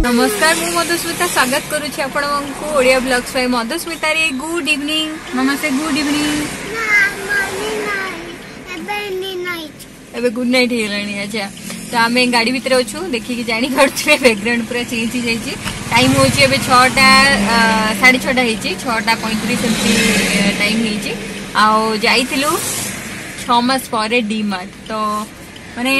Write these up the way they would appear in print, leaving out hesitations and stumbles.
नमस्कार मु मधुस्मिता स्वागत करुच्ची आपको ओडिया ब्लॉग्स पे मधुस्मिता रे गुड इवनिंग मामा से गुड इवनिंग एबे गुड नाइट हेलानी अच्छा तो आम गाड़ी भितर अच्छु देखिए जानी पारे बैकग्राउंड पूरा चेंज हो जाइए टाइम हूँ 6टा 6:30 6:35 एमती टाइम हो जाइलु 6 मास पर डी मार्ट तो माने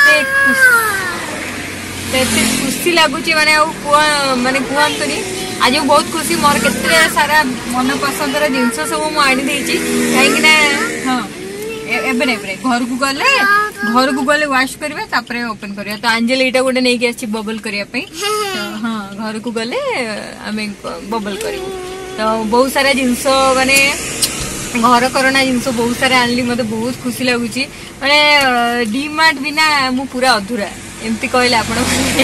एते खुशी लगुच माने कहतुनी आज बहुत खुशी मोर केते सारा मन पसंदर जिनस सब मुझे कहीं हाँ एबे घर को गले वाश करवा तापर ओपन करवा तो अंजलि एटा गोटे नहीं आसी बबल करने तो हाँ घर को गले आम बबल कर तो बहुत सारा जिनस माने घर करना जिनस बहुत सारा आनली मत बहुत खुशी लगुच माने डी मार्ट बिना मु पूरा अधूरा एमती कहले आप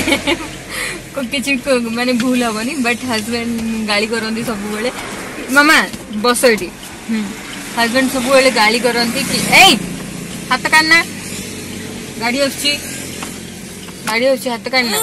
किसी माने भूल हेनी बट हजबैंड गाड़ी करती सब बेले मामा बस ये हजबैंड सब बेले गाड़ी करती कि ए हाथ काटना गाड़ी अच्छी हाथ काटना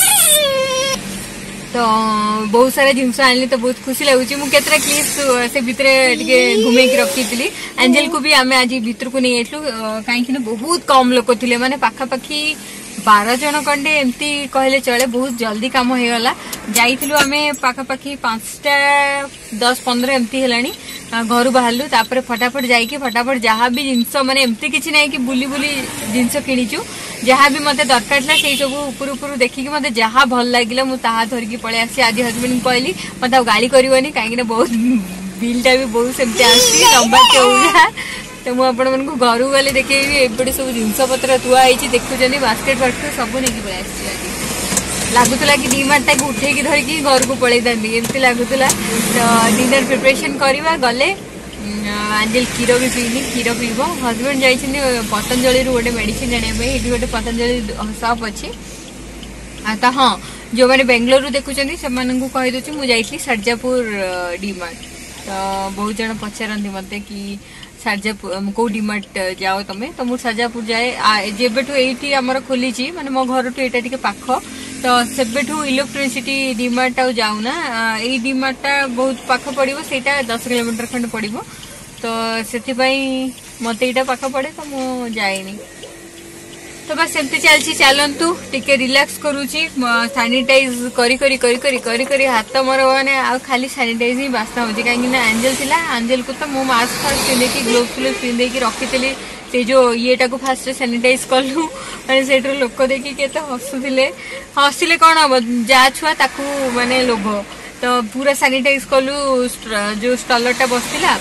तो बहुत सारा जिनस आनली तो बहुत खुशी लगुच मुझे क्लिप्स से भितर घूमे रखी थी एंजेल को भी आम आज भितर को नहीं कहीं बहुत कम लोक थे माने पाखापाखी 12 जन कंडे एमती कहले चले बहुत जल्दी काम हो गला जाइलु आम पाखापाखि 5टा 10-15 एमती है घर बाहरलु तापर फटाफट जाइए फटाफट जहाँ भी जिनस माने एमती किसी ना कि बुली बुली जिनस किणीचु जहाँ भी मते दरकार था से सब ऊपर देखिकी मते जहाँ भल लगे मुझे धरिकी पलि आसी आज हजबैंड कहली मत गाड़ी करनी कहीं बहुत बिलटा भी बहुत सेमती आसी लंबा चौड़ा तो मुझे घर गले देखी एपटे सब जिनस पत्र थुआई देखुं बास्केट फास्केट सब नहीं पलि लगुला कि डी मार्ट टाक उठे धरिकी घर को पलि एमती लगुला तो डिनर प्रिपरेशन करवा गले आंजेल क्षीर भी पीनी क्षीर पीब हजबैंड जाइए पतंजलि गोटे मेडिसिन आने ये गोटे पतंजलि सप अच्छी तो हाँ जो मैंने बेंगलोर देखुं से कहीदे मुझे सरजापुर डी मार्ट तो बहुत जन पचारती मत कि सरजापुर कौ डी मार्ट जाओ तुम तो मुझे सरजापुर जाए जेबेठू ये आमर खोली माने मो घर टू यहाँ टे पाख तो सेबेठू इलेक्ट्रिसिटी डी मार्ट आ जाऊना ये डी मार्टा बहुत पाख पड़ो से 10 किलोमीटर खंड पड़ो तो से मत यहाँ पाख पड़े तो मु जाए तो बस एमती चलतु टिके रिलैक्स करुच्ची सानिटाइज करी हाथ मोर मैंने खाली सानिटाइज ही बास्ना हो कहीं एंजेल थिला एंजेल को तो मु मास्क फास्ट पिंधे ग्लोव्स फ्लोव्स पिंधे रखी से जो ये को फास्ट सैनिटाइज कलु मैंने से लोक देखी केते हसुले कौन हम जा छुआ ताकू माने लोभ तो पूरा सैनिटाइज कलु जो स्टलरटा बसला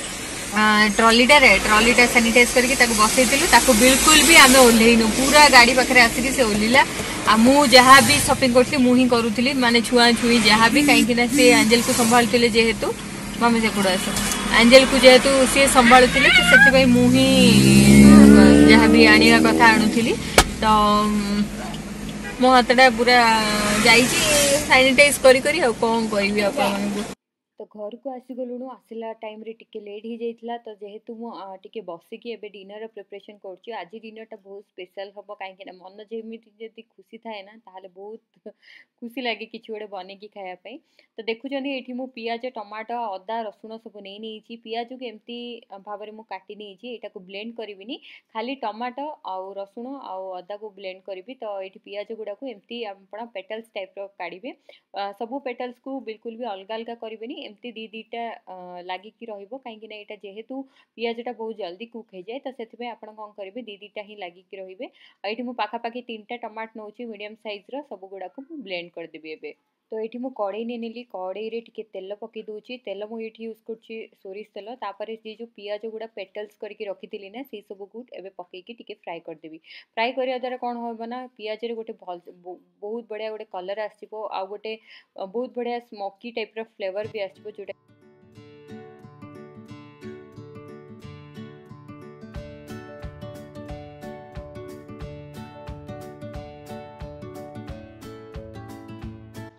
ट्रॉलीटा सैनिटाइज करके बसई बिल्कुल भी आम ओह्लैनु पूरा गाड़ी पाखे आसिक से ओह्लैला मुझे जहाँ भी शॉपिंग करती मुझे करूली माने छुआ छुई जहाँ भी कहीं से एंजेल को संभालुले जेहेतु मामे से कूड़ा आस एंजेल को जेहेतु सी संभालुले तो से मुही जहाँ भी आने कथा आणुली तो मो हाथटा पूरा सैनिटाइज करी कौन करी आप तो घर को आसीगलुणु आसला टाइम रे टिके लेट हो जाइला तो जेहेतु मुझे बसिकी एबे डिनर प्रिपरेशन करुच्ची आज डिनरटा बहुत स्पेशल हम कहीं मन जमी जब खुशी थाए ना ताहले बहुत खुशी लगे किसी गोटे बनईकी खायापाई तो देखुं ये मु पियाज टमाटो अदा रसुण सब नहीं पियाज को एमती भाव में काटी नहीं यहाँ को ब्लेंड करी खाली टमाटो आउ रसुण आउ अदा को ब्लेंड करी तो ये पियाज गुड़ा को एमती आप पेटल्स टाइप काढ़े सबू पेटल्स को बिल्कुल भी अलग अलग करेंगे एमती दीटा लगिकी कहीं यहाँ जेहेतु पियाजटा बहुत जल्दी कुक हो जाए तो से आप कौन करेंगे दीटा ही लगिकी रे ये मुझे पाखापाखि 3टा टमाटो नौ मीडियम साइज्र सब गुड़ा को ब्लेंड करदेवी एबे तो ये मुझे कड़े नहीं कड़े टे तेल पकई दूसरी तेल मुझे यूज कर सोरिष तेल तापर ये जो पियाज गुड़ा पेटल्स करके रखी थी ना से सब को एबे पकईकी टिके फ्राए करदेवी फ्राए करने द्वारा कौन हम ना पियाज गोटे भल बहुत बढ़िया गोटे कलर आसो आ गोटे बहुत बढ़िया स्मोकी टाइप फ्लेवर भी आसो जोटा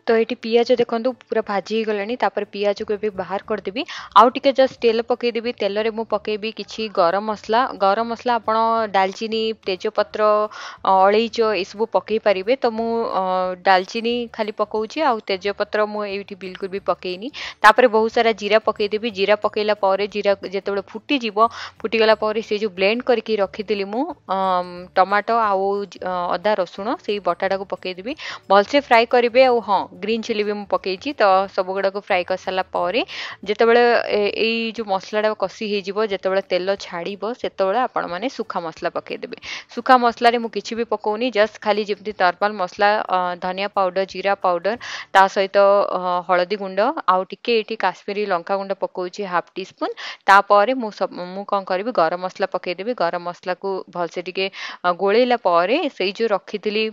तो ये पियाज देखो पूरा भाजी गलानी तापर पियाज को भी बाहर करदेवी आउ टिके जस्ट तेल पकईदेवी तेल रे मु पकईबी किछि गरम मसला आपण दालचीनी तेजपत्र अलैच ये सब पकई पारे तो मु दालचीनी खाली पकाउछि आउ तेजपत्र मु एठी बिल्कुल भी पकईनी तापर बहुत सारा जीरा पकईदेवी जीरा पकईला पारे जीरा जेतेबेले फुटी जीवो फुटी गला पारे से जो ब्लेंड करके रखिथिली मु टमाटो आउ अदा रसुण से बटाटा को पकईदेवी भलसे फ्राई करेंगे और हाँ ग्रीन चिली भी पकईची तो सब गुड़ा को फ्राई कर सारा पर जितेबाला ये जो मसलाटा कषि हो जितेबाला तेल छाड़ब से आपण मैंने सुखा मसला पकईदेवे सुखा मसला रे मु किछि भी पकाउनी जस्ट खाली जमी नॉर्मल मसला धनिया पाउडर जीरा पाउडर ता सहित हलदी गुंड आउ टिके ये काश्मीरी लंका गुंड पकाउछि हाफ टी स्पून तापर मु कौन करी गरम मसला पकईदेवी गरम मसला को भलसे टिके गोलेला पारे से जो रखी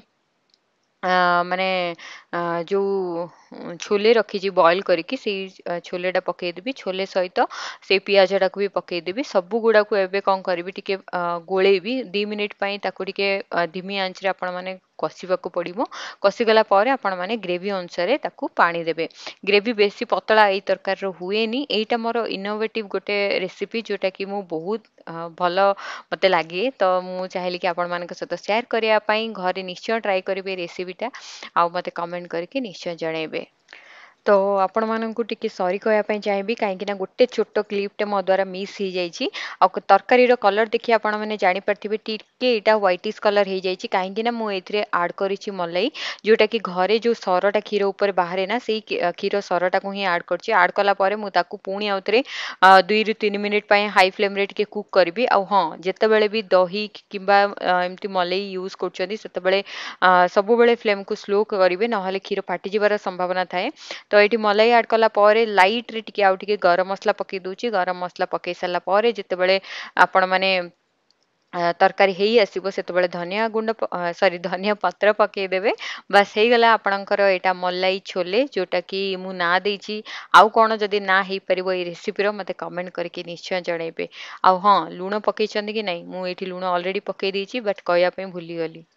माने जो छोले रखी बॉइल करके छोलेटा पकईदेवी छोले सहित से पियाजटा को भी पकईदेवी सबू गुड़ा को एबे कौन करी टिके गोलेबी 2 मिनिट ताको टिके धीमी आंच रे आपण माने कषिबाकू पड़िबो कषिगला पर आपण माने ग्रेवी अनुसार ताकू पानी देबे ग्रेवी बेसी पतला एई तरकार रो हुएनी एटा मोर इनोवेटिव गोटे रेसिपी जोटा कि मु बहुत भल मते लागे तो मु चाहिए कि आपण मानक सहित शेयर करिया पई घरे निश्चय ट्राई करिवे रेसिपीटा आ मते कमेंट करके निश्चय जणेबे तो आपण मानकू टिके सॉरी कहया चाहिए कहीं गोटे छोट क्लिपटे मो द्वारा मिस हो जाइए तरकारी कलर देखिए आपण मैंने जापारे टिके यहाँ व्हाइटिश कलर हो जाइए कहीं मुझे आड करी मलाई जोटा कि घरे जो सरटा क्षीर उपर बाहर ना से क्षीर सरटा को ही आड कर आड कलापर मुझे पुणी आउ थे 2 ରୁ 3 मिनिट हाई फ्लेम रे टिके कुक करी आ हाँ जितेबाला भी दही कि एमती मलाई यूज कर सब फ्लेम को स्लो करेंगे ना क्षीर फाटी जबार संभावना थाए तो ये मलाई आड कला लाइट रे टिके आउ टिके गरम मसला पकई दूची गरम मसला पकई सारा पर जितेबाला आपण माने तरकारी हेई आसीबो सेतबेले धनिया गुंड सॉरी धनिया पत्र पकई देबे बस हेई गला आपणकर एटा मलाई छोले जोटा कि मु ना देछि आउ कोन जदी ना हेई परिबो ए रेसिपी रो मते कमेंट करके निश्चय जणेबे आ हां लूण पकई छन कि नहीं मु एठी लूण ऑलरेडी पकई देछि बट कहया पे भूली गली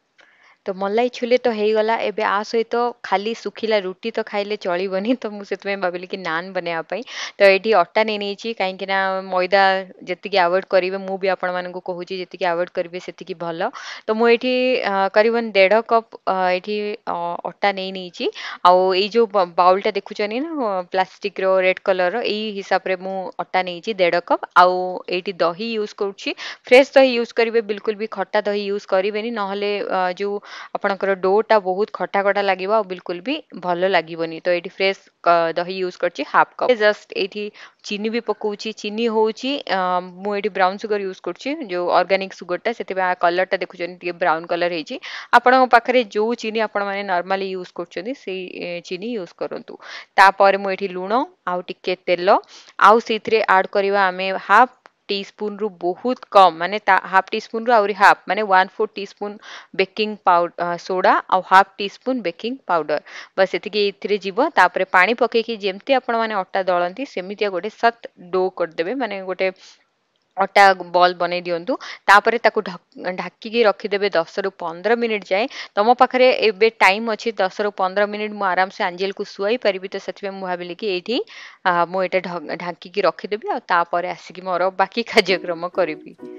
तो मलाई छोले तो हो गला एबे आ सहित खाली सुखिला रुटी तो खाइले चलबनी तो मुझे भाविली कि नान बनावाई तो ये अटा नहीं नहीं कहीं मैदा जी आवॉइड करेंगे मु भी आपण मानक कहूँ जी आवॉइड करेंगे से भल तो मुझे करीबन 1.5 कप ये अटा नहीं नहीं आउ ये जो बाउलटा देखुं ना प्लास्टिक रो रेड कलर यही हिसाब से मु अटा नहीं 1.5 कप आउ ये दही यूज करुँची फ्रेश दही यूज करेंगे बिल्कुल भी खट्टा दही यूज करेंगे ना जो आपणकर डोटा बहुत खटा खटा लगे बिल्कुल भी भल लगे तो ये फ्रेश दही यूज कर हाफ कप जस्ट ये चीनी भी पकाउची चीनी होउची मुझे ब्राउन सुगर यूज करुँची जो ऑर्गेनिक सुगरटा से कलरटा देखुं ब्राउन कलर होती आपण पाखे जो चीनी आपण मैंने नॉर्मली यूज कर चीनी यूज करूँ तापर मुझे लुण आउ टिके तेल आउ से आड करवा आम हाफ टी स्पून रु बहुत कम माने हाफ टी स्पून रु आउरी हाफ माने 1/4 teaspoon baking powder soda और half teaspoon baking powder बस एतिके इथिरे जीवो तापर पानी पकेकी जेमती आपण माने अटा दळंती सेमितिया गोटे सख्त डो कर देबे माने गोटे अटा बॉल बनै दियंतु तापर ताकू ढाकिकी रखिदेबे 10 ରୁ 15 मिनिट जाए तुम पाखे एबे टाइम अच्छी 10 ରୁ 15 मिनिट मु आराम से आंजेल को सुई पारि तो से भाविली कि ये मुझे ढाकिकी रखिदेबी आ तापर आसिकी मोर बाकी कार्यक्रम करी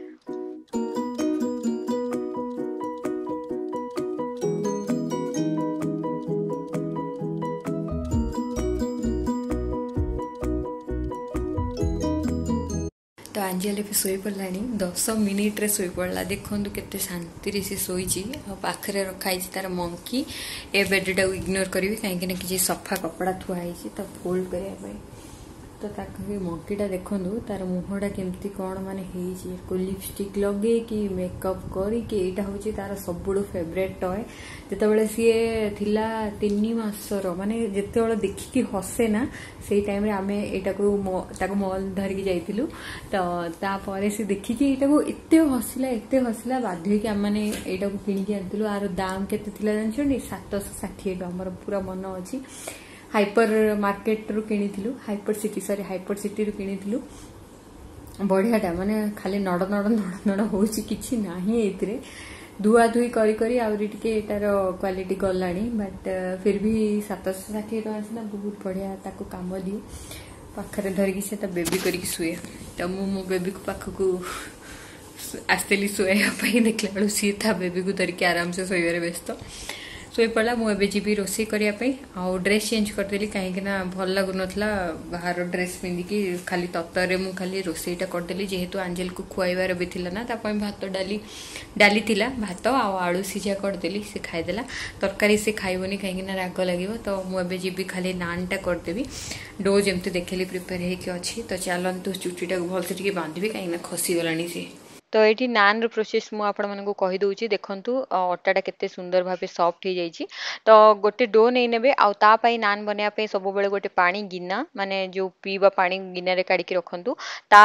तो आंजेल भी शोई पड़ा 10 मिनिट रे शोई पड़ा देखो केते शांति से शोची पाखे रखाई तार मंकी ए बेडटा इग्नोर करी कहीं किसी सफा कपड़ा थुआई तो फोल्ड करने तो मंकीटा देखु तार मुहटा केमती कौन माने को लिपस्टिक लगे कि मेकअप करा हूँ तार सब फेवरेट टॉय जिते सी थिला 3 मासर माने जिते देखिकी हसे ना से टाइम आम यहाँ मॉल धरिकी जाइलु तो तापर सी देखिकी यहाँ एत हसला बाध्य कि आम मैंने यहाँ किणिकी आनिलु आर दाम के जानते 760 टका पूरा मन अच्छी हाइपर मार्केट रू किणिलु हाइपर सिटी रू किणिलु बढ़ियाटा माने खाली नड़ नड़ नड़ नड़ होची किछि नाही एतिरे धुआ धुई करी करी आउरी टिके एटार क्वालिटी गलानी बट फिर भी 760 टका सिना बहुत बढ़िया ताको काम दिए पाखरे धरिकी से बेबी करिकी शुए तो मो बेबी को पाखक आसली शुआई देखला बेलू सी था बेबी को धरिकी आराम से शोबार व्यस्त शोई पड़ा मुझे जी रोसे करने आउ ड्रेस चेंज करदेली कहीं भल लगुन बाहर ड्रेस पिंधिकी खाली तत्तर मुझे खाली रोसेटा करदेली जेहेतु आंजेल को खुआइबार भी थिला ना तापाई भात डाली डाली थिला भात आलू सिझा करदेली से खाईदेला तरकारी से खाइबनी कहीं राग लगे तो मुझे जी खाली नानटा करदेवी डो जमती देखेली प्रिपेयर होगी तो चलतु चुटीटा भलसे टिके बांधि कहीं खसीगला सी तो ये नान प्रोसेस मुझे आपको कहीदे देखूँ अटाटा केते सुंदर भाव सॉफ्ट हो जाइए तो गोटे डो नहीं ने आउे नान बनवाई सब बेले गोटे पानी गिना माने जो पीवा पानी गिना रे काढ़ी रखु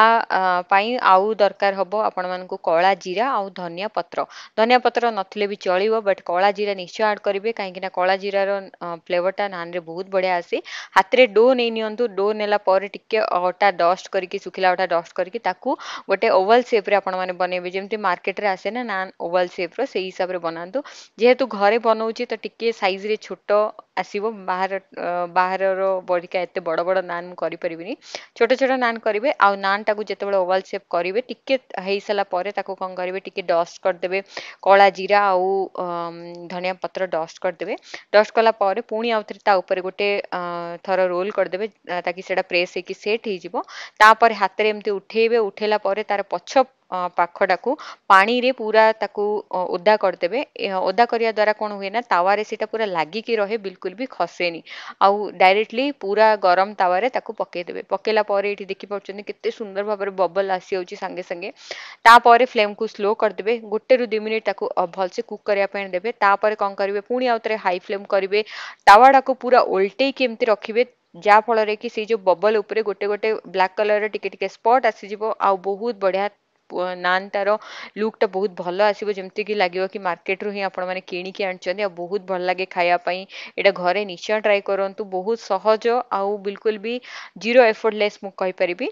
ताई आउ दरकार हम आपण मानक कला जीरा आउ धनिया पत्र नथिले भी चलो बट कला जीरा निश्चय ऐड करेंगे कहीं कला जीरार फ्लेवरटा नान रे बहुत बढ़िया आसे हाथ रे डो नहीं नियंतु डो नेला पर टिके अटा डस्ट करके सुखिला अटा डस्ट करके ताकू गोटे ओवल शेप रे आपण माने बनइबे जमती मार्केट रे आसे ना नान ओवल शेप रो से हिसाब रे बनातु जेहेतु घरे बनाऊची तो टिके साइज रे छोट आसीबो बाहर रो बड़िका एते बड़ बड़ नान करि परिबिनी छोट छोट नान करिवे आ नान टाकू जेतेबेले ओवल शेप करिवे टिके हेई सला परे ताकू कोन करिवे टिके डस्ट कर देबे कला जीरा आ धनिया पत्र डस्ट कर देबे डस्ट कला परे पुणी आउथरे ता ऊपर गोटे थर रोल कर देबे ताकि सेटा प्रेस हेकी सेट हे जिवो तापर हाथ रे एमती उठेबे उठेला परे तार पछ पाखटाकू पानी रे पूरा ताकू ओदा करदेबे ओदा करिया द्वारा कौन हुए ना तावारे सेटा पूरा लागिकी रहे बिल्कुल भी खसेनी आउ डायरेक्टली पूरा गरम तावारे ताकू पके देबे पकेला परे एठी देखि पड़छन केते सुंदर भाबरे बबल आसी होची संगे संगे तापरे फ्लेम को स्लो कर देबे गोटे रु 2 मिनिट ताकू भल से कुक करिया पेन देबे तापरे कोन करिवे पुणी आउतरे हाई फ्लेम करिवे तावाडाकू पूरा उल्टे केमती रखिबे जा फल रे कि से जो बबल ऊपर गोटे गोटे ब्लैक कलर रे टिके टिके स्पॉट आसी जिवो आ बहुत बढ़िया नान तार लुकटा बहुत भल आसो जमती कि लगे कि मार्केट रू ही आपण मैंने किणिकी आनी बहुत भल लगे खायापाई एटा घरे निश्चय ट्राई करूँ बहुत सहज आउ बिल्कुल भी जीरो एफर्टलेस मु कहि परिबी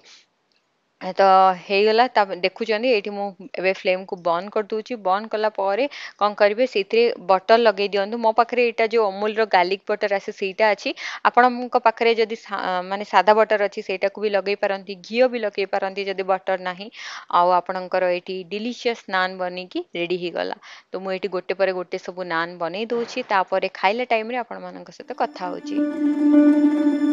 तो हेगला देखुं ये मुझे फ्लेम को बंद कर दूची बंद कला कौन करेंगे से बटर लगे दिंतु मो पाखे यहाँ जो अमूल गार्लिक बटर आसे सेटा अच्छी आपण पाखे जदि माने सादा बटर अच्छी सेटा को भी लगे पारती घी भी लगे पारती जदि बटर ना आपणकर ये डिलीशियस नान बनिकी रेडी हो गला तो मुझे गोटे पर गोटे सब नान बन दूची तापर खाइला टाइम रे आपण मान सहित कथा होची।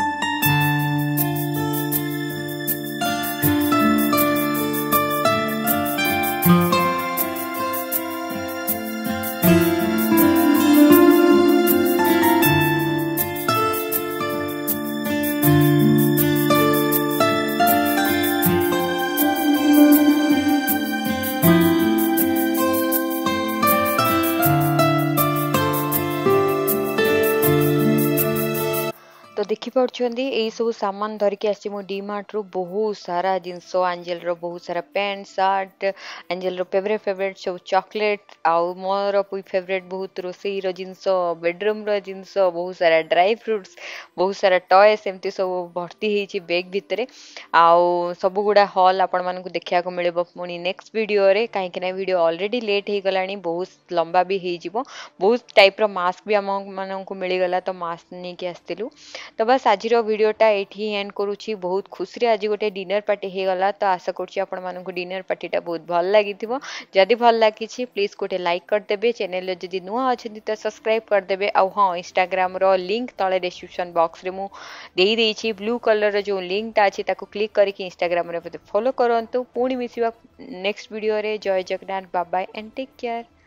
तो देखिपे यही सब सामान धरिकी आसी मो डीमार्ट रू बहुत सारा जिनस एंजेल रो बहुत सारा पैंट सार्ट एंजेल रो फेवरेट सब चॉकलेट आउ मोर फेवरेट बहुत रोसई रो जिनस बेडरूम रो जिनस बहुत सारा ड्राई फ्रूट्स बहुत सारा टॉयस एमती सब भर्ती होती बैग भितर आउ सब गुड़ा हॉल आपण मानकु देखिया को मिले पुणी नेक्स्ट वीडियो रे कहीं वीडियो ऑलरेडी लेट हो गलानी बहुत लंबा भी हो जिवो बहुत टाइप रो मास्क भी आम मानकु मिलगला तो मास्क नहीं कि आसतिलु तो बस आज वीडियोटा ये एंड करुच्ची बहुत खुशी आज गोटे डिनर पार्टी हो गला तो आशा करूँ डिनर पार्टीटा बहुत भल लगी जदि भल लगी प्लीज गोटे लाइक करदे चैनल जदि नुआ अच्छा तो सब्सक्राइब करदे आ हाँ इंस्टाग्राम रो लिंक तले डिस्क्रिप्शन बॉक्स रे मुझे ब्लू कलर जो लिंकटा अच्छी क्लिक करके इंस्टाग्राम रे फॉलो करंतु पुणी मिसिबा नेक्स्ट वीडियो रे जय Jagannath bye bye and take care.